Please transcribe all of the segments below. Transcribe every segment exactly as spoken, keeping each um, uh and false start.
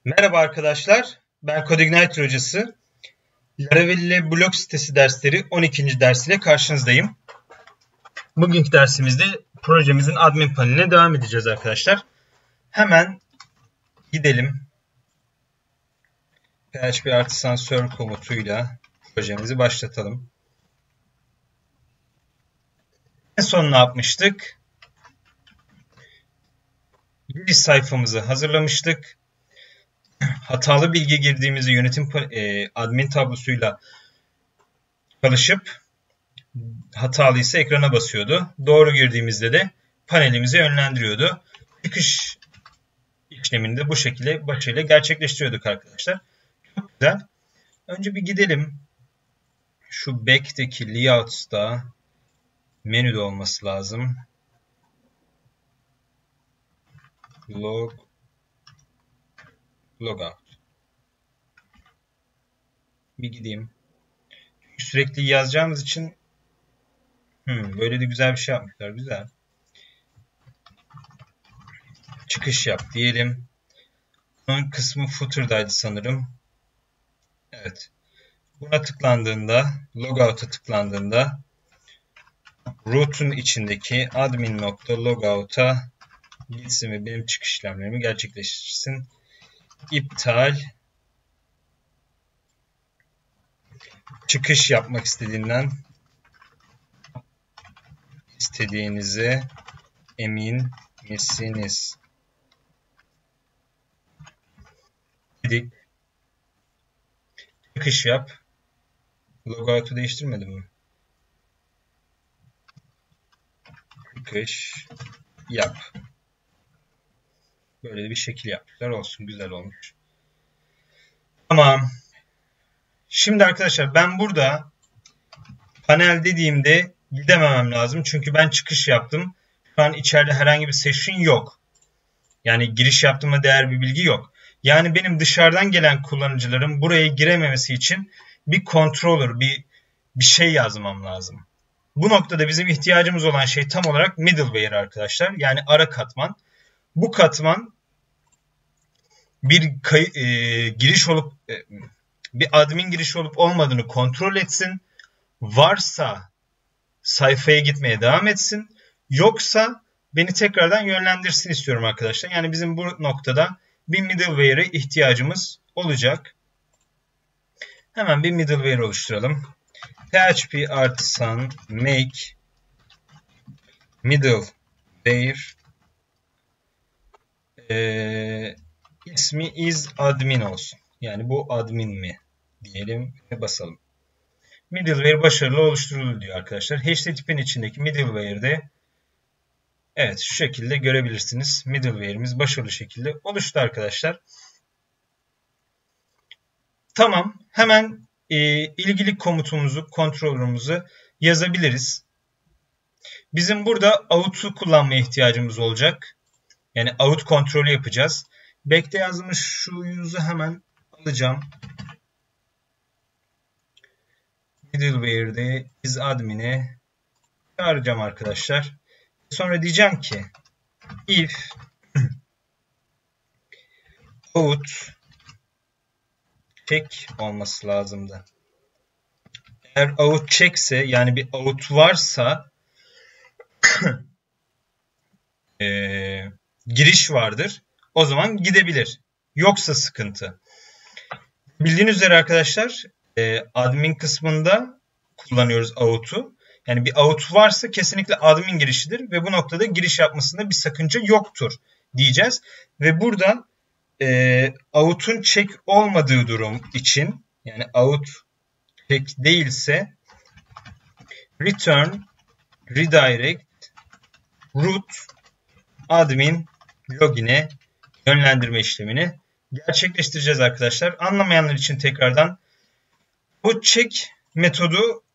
Merhaba arkadaşlar, ben CodeIgniter hocası. Laravel ile blog sitesi dersleri on ikinci ders ile karşınızdayım. Bugünkü dersimizde projemizin admin paneline devam edeceğiz arkadaşlar. Hemen gidelim. P H P artisan serve komutuyla projemizi başlatalım. En son ne yapmıştık? Giriş sayfamızı hazırlamıştık. Hatalı bilgi girdiğimizi yönetim e, admin tablosuyla çalışıp hatalıysa ekrana basıyordu. Doğru girdiğimizde de panelimizi yönlendiriyordu. Çıkış işlemini de bu şekilde başarıyla gerçekleştiriyorduk arkadaşlar. Çok güzel. Önce bir gidelim. Şu back'teki layouts'ta menüde olması lazım. Log Logout. Bir gideyim. Sürekli yazacağımız için hmm, böyle de güzel bir şey yapmışlar. Güzel. Çıkış yap diyelim. Ön kısmı footer'daydı sanırım. Evet. Buna tıklandığında, logout'a tıklandığında root'un içindeki admin.logout'a gitsin ve benim çıkış işlemlerimi gerçekleştirsin. İptal. Çıkış yapmak istediğinden istediğinize emin misiniz? Dedik. Çıkış yap. Logout'u değiştirmedim mi? Çıkış yap. Böyle bir şekil yapmışlar. Olsun. Güzel olmuş. Tamam. Şimdi arkadaşlar ben burada panel dediğimde gidememem lazım. Çünkü ben çıkış yaptım. Şu an içeride herhangi bir session yok. Yani giriş yaptığıma değer bir bilgi yok. Yani benim dışarıdan gelen kullanıcıların buraya girememesi için bir controller, bir, bir şey yazmam lazım. Bu noktada bizim ihtiyacımız olan şey tam olarak middleware arkadaşlar. Yani ara katman. Bu katman bir kay, e, giriş olup e, bir admin giriş olup olmadığını kontrol etsin. Varsa sayfaya gitmeye devam etsin. Yoksa beni tekrardan yönlendirsin istiyorum arkadaşlar. Yani bizim bu noktada bir middleware'e ihtiyacımız olacak. Hemen bir middleware oluşturalım. P H P artisan make middleware ee, ismi is admin olsun. Yani bu admin mi diyelim ve basalım. Middleware başarılı oluşturuldu diyor arkadaşlar. H T T P'nin içindeki middleware'de evet şu şekilde görebilirsiniz. Middleware'imiz başarılı şekilde oluştu arkadaşlar. Tamam. Hemen e, ilgili komutumuzu, kontrolümüzü yazabiliriz. Bizim burada out'u kullanmaya ihtiyacımız olacak. Yani out kontrolü yapacağız. Back'te yazmış şu use'u hemen alacağım. Middleware'de is admin'e çağıracağım arkadaşlar. Sonra diyeceğim ki if out check olması lazımdı. Eğer out checkse yani bir out varsa e, giriş vardır. O zaman gidebilir. Yoksa sıkıntı. Bildiğiniz üzere arkadaşlar e, admin kısmında kullanıyoruz out'u. Yani bir out varsa kesinlikle admin girişidir ve bu noktada giriş yapmasında bir sakınca yoktur diyeceğiz. Ve burada e, out'un check olmadığı durum için yani out check değilse return redirect root admin login'e yönlendirme işlemini gerçekleştireceğiz arkadaşlar. Anlamayanlar için tekrardan bu check metodu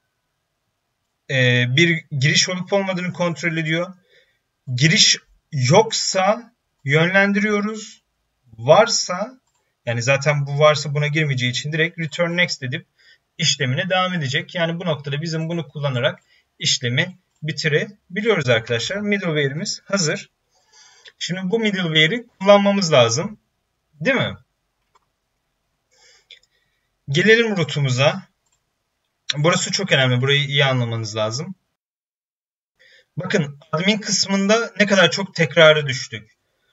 e, bir giriş olup olmadığını kontrol ediyor. Giriş yoksa yönlendiriyoruz. Varsa yani zaten bu varsa buna girmeyeceği için direkt return next edip işlemine devam edecek. Yani bu noktada bizim bunu kullanarak işlemi bitirebiliyoruz arkadaşlar. Middleware'imiz hazır. Şimdi bu middleware'i kullanmamız lazım. Değil mi? Gelelim root'umuza. Burası çok önemli. Burayı iyi anlamanız lazım. Bakın admin kısmında ne kadar çok tekrara düştük.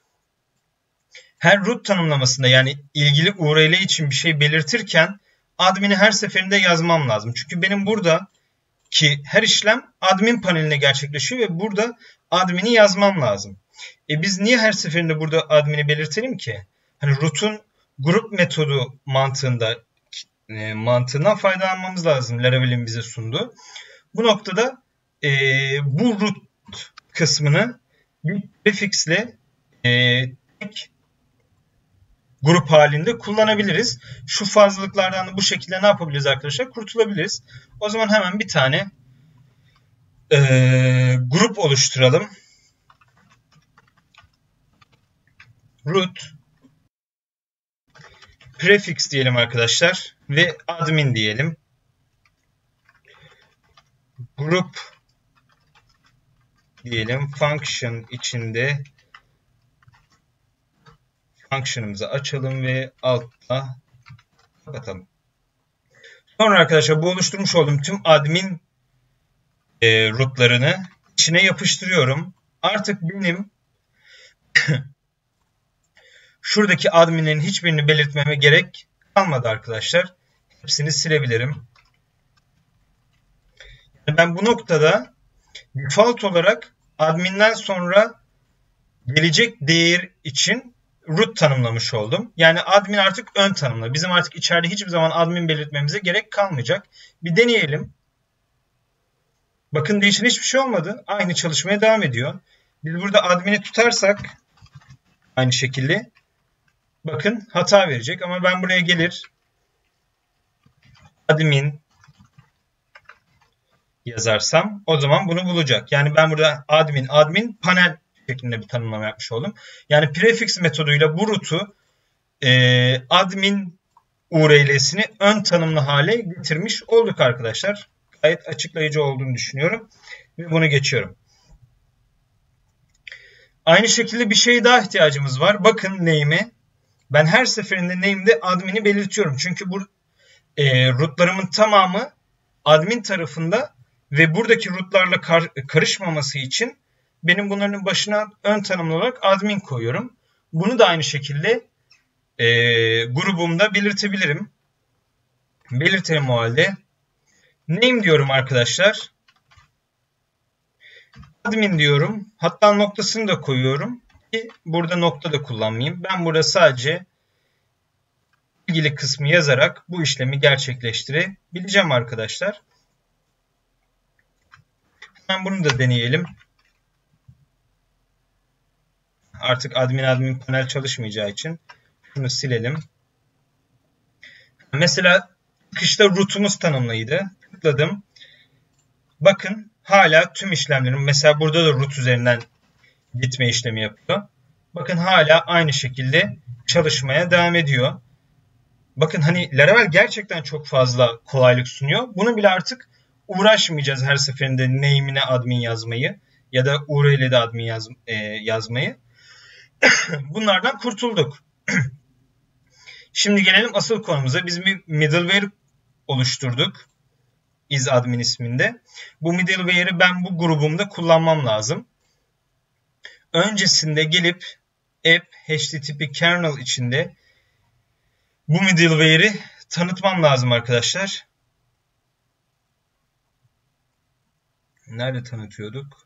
Her root tanımlamasında yani ilgili U R L için bir şey belirtirken admin'i her seferinde yazmam lazım. Çünkü benim buradaki her işlem admin paneline gerçekleşiyor ve burada admin'i yazmam lazım. E biz niye her seferinde burada admin'i belirtelim ki? Hani root'un grup metodu mantığında e, mantığından faydalanmamız lazım. Laravel'in bize sunduğu. Bu noktada e, bu root kısmını bir prefixle e, tek grup halinde kullanabiliriz. Şu fazlalıklardan da bu şekilde ne yapabiliriz arkadaşlar? Kurtulabiliriz. O zaman hemen bir tane e, grup oluşturalım. Root prefix diyelim arkadaşlar ve admin diyelim. Grup diyelim. Function içinde function'ımızı açalım ve altta kapatalım. Sonra arkadaşlar bu oluşturmuş olduğum tüm admin e, rootlarını içine yapıştırıyorum. Artık benim şuradaki adminlerin hiçbirini belirtmeme gerek kalmadı arkadaşlar. Hepsini silebilirim. Yani ben bu noktada default olarak adminden sonra gelecek değer için root tanımlamış oldum. Yani admin artık ön tanımlı. Bizim artık içeride hiçbir zaman admin belirtmemize gerek kalmayacak. Bir deneyelim. Bakın değişen hiçbir şey olmadı. Aynı çalışmaya devam ediyor. Biz burada admin'i tutarsak aynı şekilde bakın hata verecek. Ama ben buraya gelir admin yazarsam o zaman bunu bulacak. Yani ben burada admin admin panel şeklinde bir tanımlama yapmış oldum. Yani prefix metoduyla bu root'u e, admin U R L'sini ön tanımlı hale getirmiş olduk arkadaşlar. Gayet açıklayıcı olduğunu düşünüyorum. Ve bunu geçiyorum. Aynı şekilde bir şey daha ihtiyacımız var. Bakın name'e. Ben her seferinde name'de admin'i belirtiyorum. Çünkü bu e, rootlarımın tamamı admin tarafında ve buradaki rootlarla kar, karışmaması için benim bunların başına ön tanımlı olarak admin koyuyorum. Bunu da aynı şekilde e, grubumda belirtebilirim. Belirtelim o halde. Name diyorum arkadaşlar. Admin diyorum. Hatta noktasını da koyuyorum. Ki burada nokta da kullanmayayım. Ben burada sadece ilgili kısmı yazarak bu işlemi gerçekleştirebileceğim arkadaşlar. Hemen bunu da deneyelim. Artık admin admin panel çalışmayacağı için şunu silelim. Mesela çıkışta root'umuz tanımlıydı. Tıkladım. Bakın hala tüm işlemlerim mesela burada da root üzerinden gitme işlemi yapıyor. Bakın hala aynı şekilde çalışmaya devam ediyor. Bakın hani Laravel gerçekten çok fazla kolaylık sunuyor. Bunu bile artık uğraşmayacağız her seferinde name'ine admin yazmayı ya da U R L'de admin yaz, e, yazmayı. Bunlardan kurtulduk. Şimdi gelelim asıl konumuza. Biz bir middleware oluşturduk. isAdmin isminde. Bu middleware'i ben bu grubumda kullanmam lazım. Öncesinde gelip app http kernel içinde bu middleware'i tanıtmam lazım arkadaşlar. Nerede tanıtıyorduk?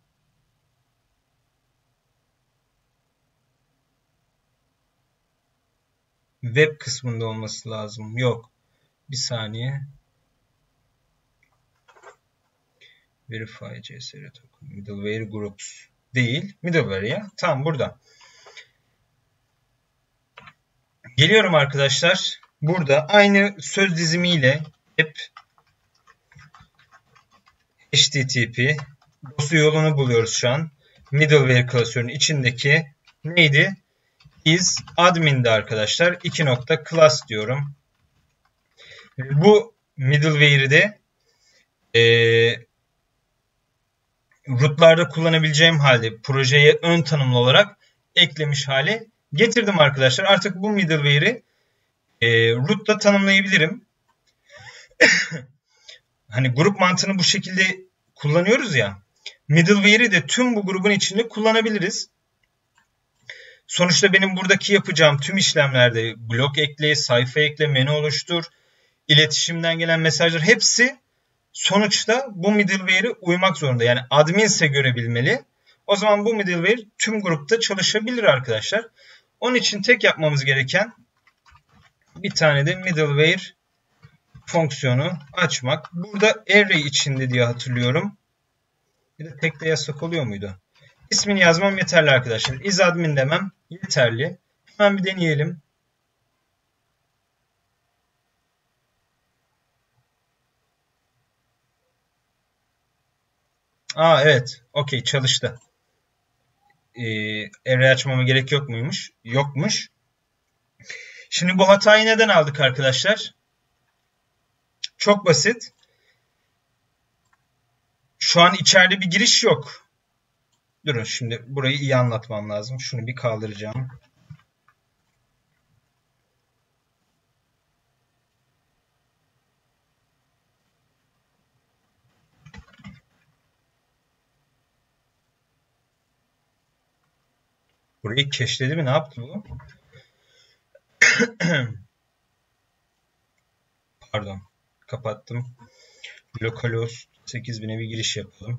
Web kısmında olması lazım. Yok. Bir saniye. Verify C S R token. Middleware groups. Değil. Middleware ya. Tam burada. Geliyorum arkadaşlar. Burada aynı söz dizimiyle app http dosya yolunu buluyoruz şu an. Middleware klasörünün içindeki neydi? isAdmin'de arkadaşlar. iki nokta class diyorum. Bu middleware'i de e, rootlarda kullanabileceğim halde projeye ön tanımlı olarak eklemiş hale Getirdim arkadaşlar. Artık bu middleware'i e, root'la tanımlayabilirim. Hani grup mantığını bu şekilde kullanıyoruz ya. Middleware'i de tüm bu grubun içinde kullanabiliriz. Sonuçta benim buradaki yapacağım tüm işlemlerde blok ekle, sayfa ekle, menü oluştur, iletişimden gelen mesajlar hepsi sonuçta bu middleware'e uymak zorunda. Yani admin ise görebilmeli. O zaman bu middleware tüm grupta çalışabilir arkadaşlar. Onun için tek yapmamız gereken bir tane de middleware fonksiyonu açmak. Burada array içinde diye hatırlıyorum. Bir de tek de yasak oluyor muydu? İsmini yazmam yeterli arkadaşlar. Isadmin demem yeterli. Hemen bir deneyelim. Aa evet. Okey, çalıştı. Ee, array açmama gerek yok muymuş? Yokmuş. Şimdi bu hatayı neden aldık arkadaşlar? Çok basit. Şu an içeride bir giriş yok. Durun, şimdi burayı iyi anlatmam lazım. Şunu bir kaldıracağım. Burayı cache'ledi mi? Ne yaptı bu? Pardon. Kapattım. Localhost sekiz bine bir giriş yapalım.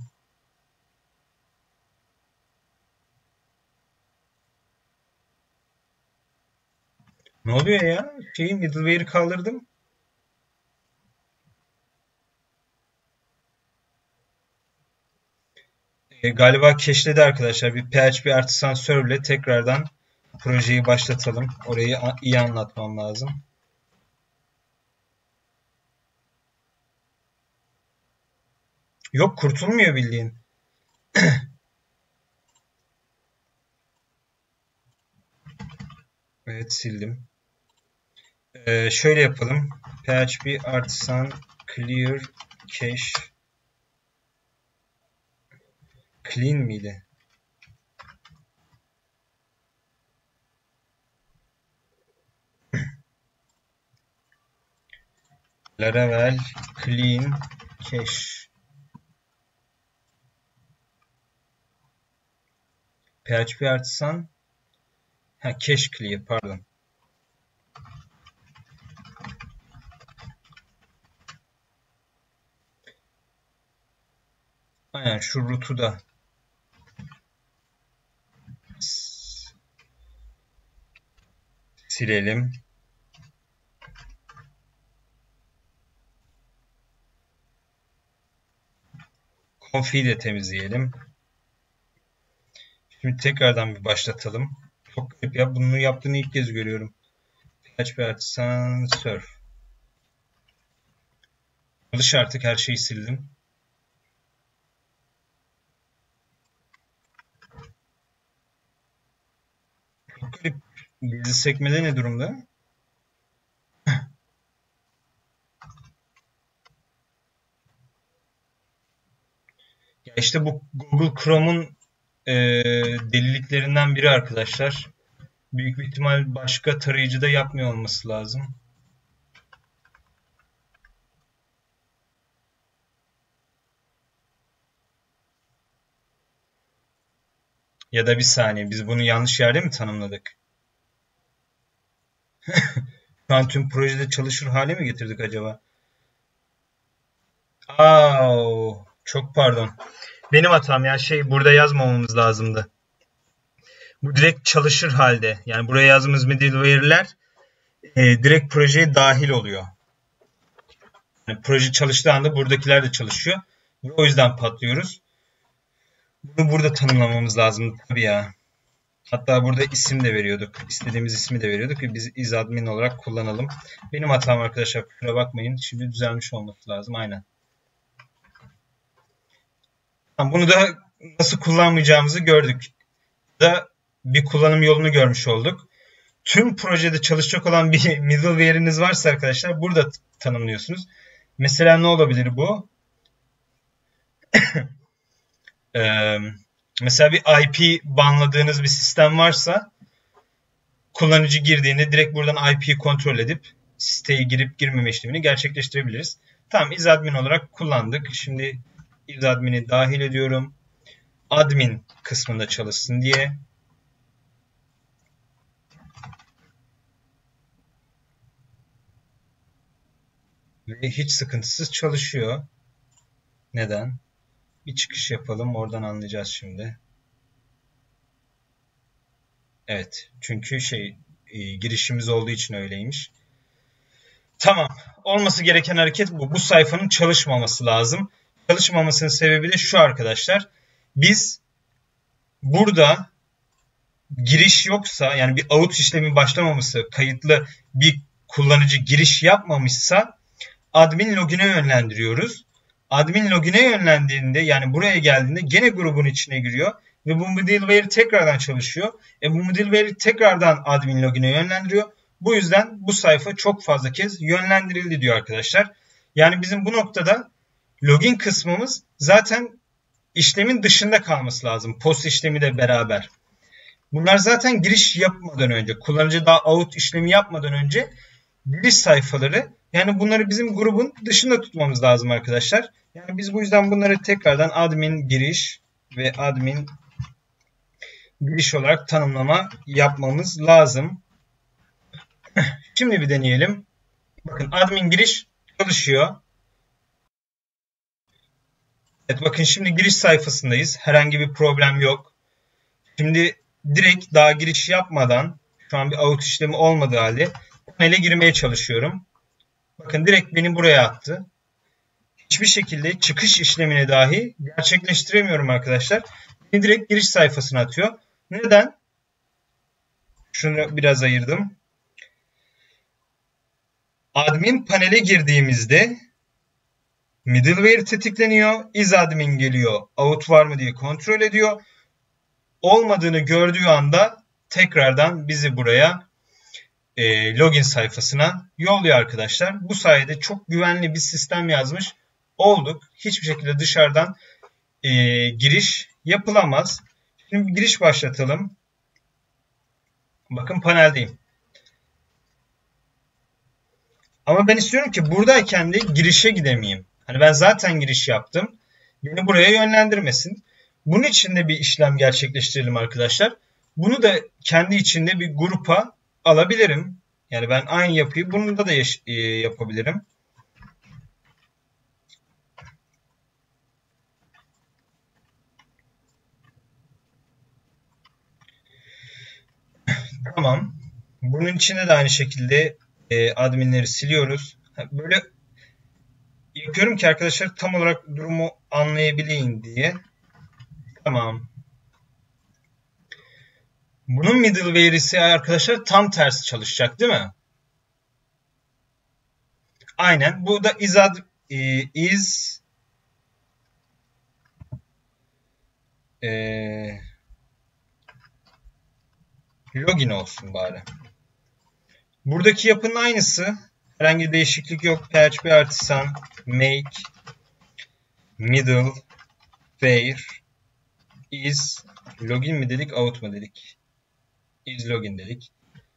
Ne oluyor ya? Şeyi middleware'i kaldırdım. E, galiba cache'ledi arkadaşlar. Bir P H P artı sensörle tekrardan projeyi başlatalım. Orayı iyi anlatmam lazım. Yok, kurtulmuyor bildiğin. Evet, sildim. Ee, şöyle yapalım. P H P artisan clear cache clean miydi? Laravel clean cache P H P artisan ha, cache clear pardon. Aynen, şu root'u da silelim. Config'i de temizleyelim. Şimdi tekrardan bir başlatalım. Çok garip ya. Bunu yaptığını ilk kez görüyorum. P H P artisan surf. Çalış artık, her şeyi sildim. Çok garip. Gizli sekmede ne durumda? Ya işte bu Google Chrome'un e, deliliklerinden biri arkadaşlar. Büyük bir ihtimal başka tarayıcıda yapmıyor olması lazım. Ya da bir saniye, biz bunu yanlış yerde mi tanımladık? Şu an tüm projede çalışır hale mi getirdik acaba? Aa, çok pardon. Benim hatam ya, şey burada yazmamamız lazımdı. Bu direkt çalışır halde. Yani buraya yazdığımız middleware'ler e, direkt projeye dahil oluyor. Yani proje çalıştığı anda buradakiler de çalışıyor. Ve o yüzden patlıyoruz. Bunu burada tanımlamamız lazım tabii ya. Hatta burada isim de veriyorduk. İstediğimiz ismi de veriyorduk ki biz isadmin olarak kullanalım. Benim hatam arkadaşlar, kusura bakmayın. Şimdi düzelmiş olması lazım. Aynen. Bunu da nasıl kullanmayacağımızı gördük. Da bir kullanım yolunu görmüş olduk. Tüm projede çalışacak olan bir middleware'iniz varsa arkadaşlar burada tanımlıyorsunuz. Mesela ne olabilir bu? ee, mesela bir I P banladığınız bir sistem varsa kullanıcı girdiğinde direkt buradan I P'yi kontrol edip siteye girip girmeme işlemini gerçekleştirebiliriz. Tamam, isadmin olarak kullandık. Şimdi isadmini dahil ediyorum. Admin kısmında çalışsın diye. Ve hiç sıkıntısız çalışıyor. Neden? Bir çıkış yapalım. Oradan anlayacağız şimdi. Evet. Çünkü şey e, girişimiz olduğu için öyleymiş. Tamam. Olması gereken hareket bu. Bu sayfanın çalışmaması lazım. Çalışmamasının sebebi de şu arkadaşlar. Biz burada giriş yoksa, yani bir out işlemi başlamaması, kayıtlı bir kullanıcı giriş yapmamışsa admin login'e yönlendiriyoruz. Admin login'e yönlendiğinde, yani buraya geldiğinde gene grubun içine giriyor ve bu middleware tekrardan çalışıyor. E bu middleware tekrardan admin login'e yönlendiriyor. Bu yüzden bu sayfa çok fazla kez yönlendirildi diyor arkadaşlar. Yani bizim bu noktada login kısmımız zaten işlemin dışında kalması lazım. Post işlemi de beraber. Bunlar zaten giriş yapmadan önce, kullanıcı daha out işlemi yapmadan önce giriş sayfaları. Yani bunları bizim grubun dışında tutmamız lazım arkadaşlar. Yani biz bu yüzden bunları tekrardan admin giriş ve admin giriş olarak tanımlama yapmamız lazım. Şimdi bir deneyelim. Bakın admin giriş çalışıyor. Evet, bakın şimdi giriş sayfasındayız. Herhangi bir problem yok. Şimdi direkt daha giriş yapmadan, şu an bir out işlemi olmadığı halde panele girmeye çalışıyorum. Bakın direkt beni buraya attı. Hiçbir şekilde çıkış işlemini dahi gerçekleştiremiyorum arkadaşlar. Beni direkt giriş sayfasına atıyor. Neden? Şunu biraz ayırdım. Admin panele girdiğimizde middleware tetikleniyor. Isadmin geliyor. Out var mı diye kontrol ediyor. Olmadığını gördüğü anda tekrardan bizi buraya e, login sayfasına yolluyor arkadaşlar. Bu sayede çok güvenli bir sistem yazmış olduk. Hiçbir şekilde dışarıdan e, giriş yapılamaz. Şimdi bir giriş başlatalım. Bakın paneldeyim. Ama ben istiyorum ki buradayken de girişe gidemeyeyim. Hani ben zaten giriş yaptım. Beni buraya yönlendirmesin. Bunun için de bir işlem gerçekleştirelim arkadaşlar. Bunu da kendi içinde bir grupa alabilirim. Yani ben aynı yapıyı bununla da e, yapabilirim. Tamam. Bunun içinde de aynı şekilde e, adminleri siliyoruz. Böyle yapıyorum ki arkadaşlar tam olarak durumu anlayabileyim diye. Tamam. Bunun middleware'isi arkadaşlar tam tersi çalışacak değil mi? Aynen. Bu da isad e, is e, login olsun bari. Buradaki yapının aynısı. Herhangi bir değişiklik yok. P H P artisan make middle where is login mi dedik, out mu dedik? Is login dedik.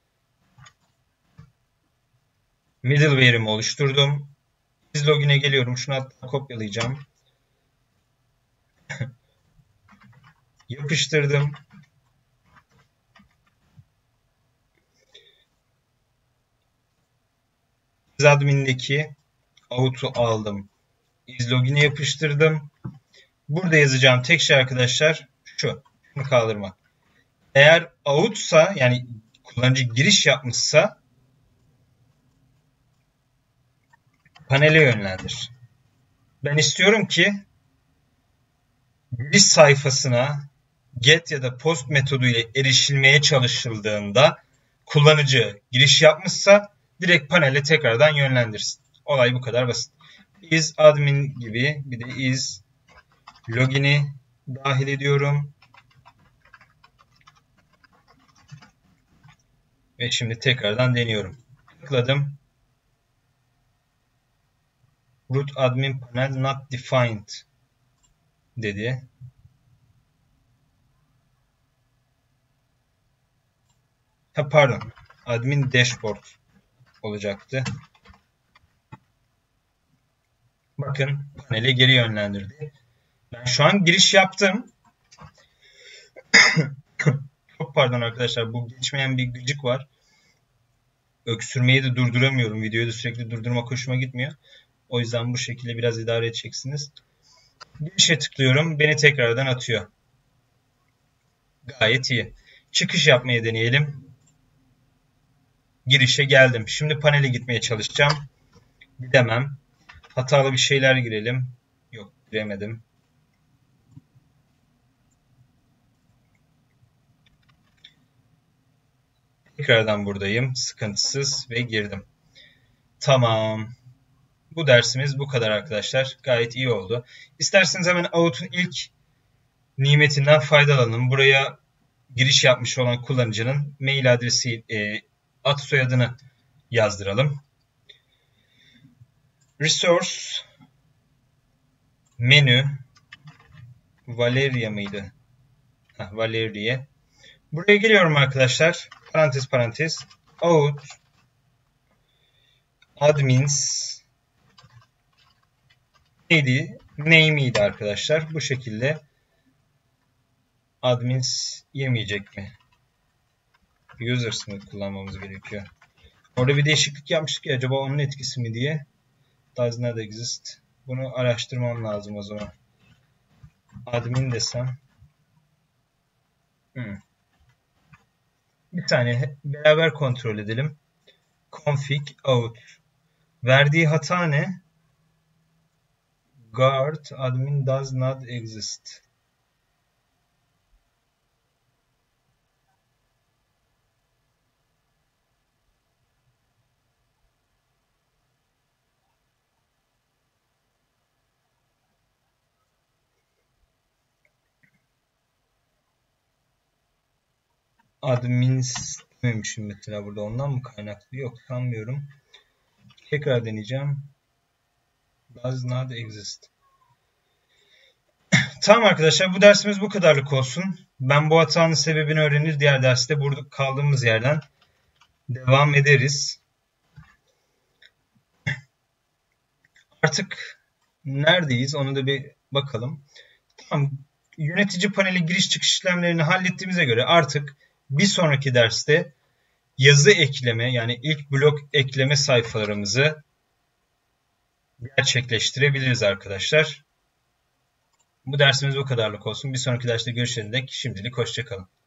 Middleware'imi oluşturdum. Is login'e geliyorum. Şunu hatta kopyalayacağım. Yapıştırdım. Isadmin'deki out'u aldım. Is login'e yapıştırdım. Burada yazacağım tek şey arkadaşlar şu. Şunu kaldırmak. Eğer out'sa, yani kullanıcı giriş yapmışsa panele yönlendir. Ben istiyorum ki giriş sayfasına get ya da post metodu ile erişilmeye çalışıldığında kullanıcı giriş yapmışsa direkt panele tekrardan yönlendirsin. Olay bu kadar basit. Is admin gibi bir de is login'i dahil ediyorum. Ve şimdi tekrardan deniyorum. Tıkladım. Root admin panel not defined dedi. Ha, pardon. Admin dashboard olacaktı. Bakın panele geri yönlendirdi. Ben şu an giriş yaptım. Çok pardon arkadaşlar, bu geçmeyen bir gıcık var. Öksürmeyi de durduramıyorum. Videoyu da sürekli durdurmak hoşuma gitmiyor. O yüzden bu şekilde biraz idare edeceksiniz. Girişe tıklıyorum. Beni tekrardan atıyor. Gayet iyi. Çıkış yapmayı deneyelim. Girişe geldim. Şimdi panele gitmeye çalışacağım. Gidemem. Hatalı bir şeyler girelim. Yok, giremedim. Tekrardan buradayım. Sıkıntısız ve girdim. Tamam. Bu dersimiz bu kadar arkadaşlar. Gayet iyi oldu. İsterseniz hemen Out'un ilk nimetinden faydalanalım. Buraya giriş yapmış olan kullanıcının mail adresi, e, ad soyadını yazdıralım. Resource menü Valeria mıydı? Heh, Valeria. Buraya geliyorum arkadaşlar. Parantez parantez. Out admins neydi? Name'iydi arkadaşlar. Bu şekilde admins yemeyecek mi? Users mı kullanmamız gerekiyor? Orada bir değişiklik yapmıştık ya, acaba onun etkisi mi diye. Does not exist. Bunu araştırmam lazım o zaman. Admin desem. Hmm. Bir tane beraber kontrol edelim. Config out. Verdiği hata ne? Guard admin does not exist. Admins dememişim mesela burada, ondan mı kaynaklı? Yok, sanmıyorum. Tekrar deneyeceğim. Does not exist. Tamam arkadaşlar, bu dersimiz bu kadarlık olsun. Ben bu hatanın sebebini öğrenir, diğer derste burada kaldığımız yerden devam ederiz. Artık neredeyiz onu da bir bakalım. Tamam, yönetici paneli giriş çıkış işlemlerini hallettiğimize göre artık bir sonraki derste yazı ekleme, yani ilk blok ekleme sayfalarımızı gerçekleştirebiliriz arkadaşlar. Bu dersimiz bu kadarlık olsun. Bir sonraki derste görüşene dek şimdilik hoşça kalın.